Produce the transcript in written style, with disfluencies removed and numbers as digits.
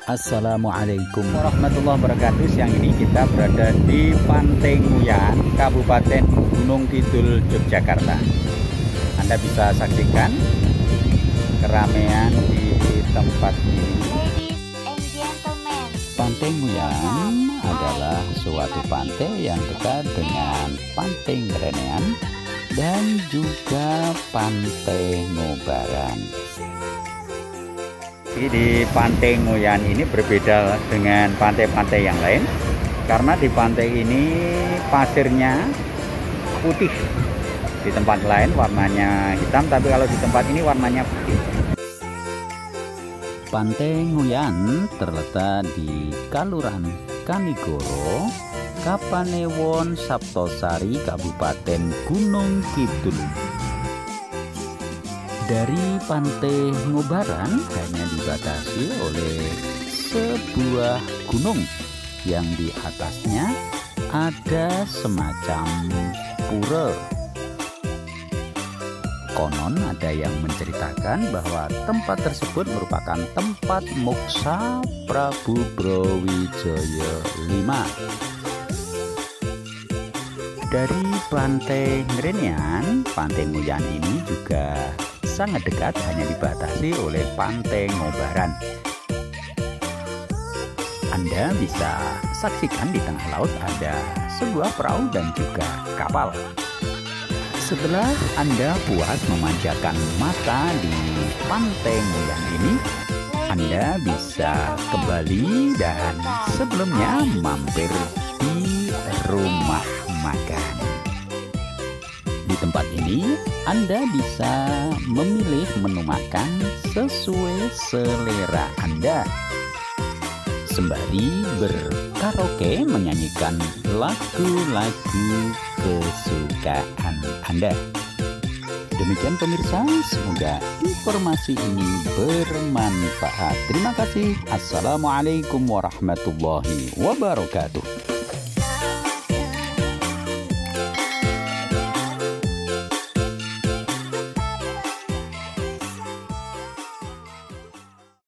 Assalamualaikum warahmatullahi wabarakatuh. Siang ini kita berada di Pantai Nguyan, Kabupaten Gunung Kidul, Yogyakarta. Anda bisa saksikan keramaian di tempat ini. Ladies and gentlemen, Pantai Nguyan adalah suatu pantai yang dekat dengan Pantai Ngerenean dan juga Pantai Ngobaran. Di Pantai Nguyan ini berbeda dengan pantai-pantai yang lain karena di pantai ini pasirnya putih. Di tempat lain warnanya hitam, tapi kalau di tempat ini warnanya putih. Pantai Nguyan terletak di Kalurahan Kanigoro, Kapanewon, Saptosari, Kabupaten Gunung Kidul. Dari Pantai Ngobaran hanya dibatasi oleh sebuah gunung yang di atasnya ada semacam pura. Konon ada yang menceritakan bahwa tempat tersebut merupakan tempat moksa Prabu Brawijaya V. Dari Pantai Ngerenean, Pantai Nguyan ini juga sangat dekat, hanya dibatasi oleh Pantai Ngobaran. Anda bisa saksikan di tengah laut ada sebuah perahu dan juga kapal. Setelah Anda puas memanjakan mata di Pantai Nguyan ini, Anda bisa kembali dan sebelumnya mampir di rumah makan. Di tempat ini Anda bisa memilih menu makan sesuai selera Anda, sembari berkaraoke menyanyikan lagu-lagu kesukaan Anda. Demikian pemirsa, semoga informasi ini bermanfaat. Terima kasih. Assalamualaikum warahmatullahi wabarakatuh.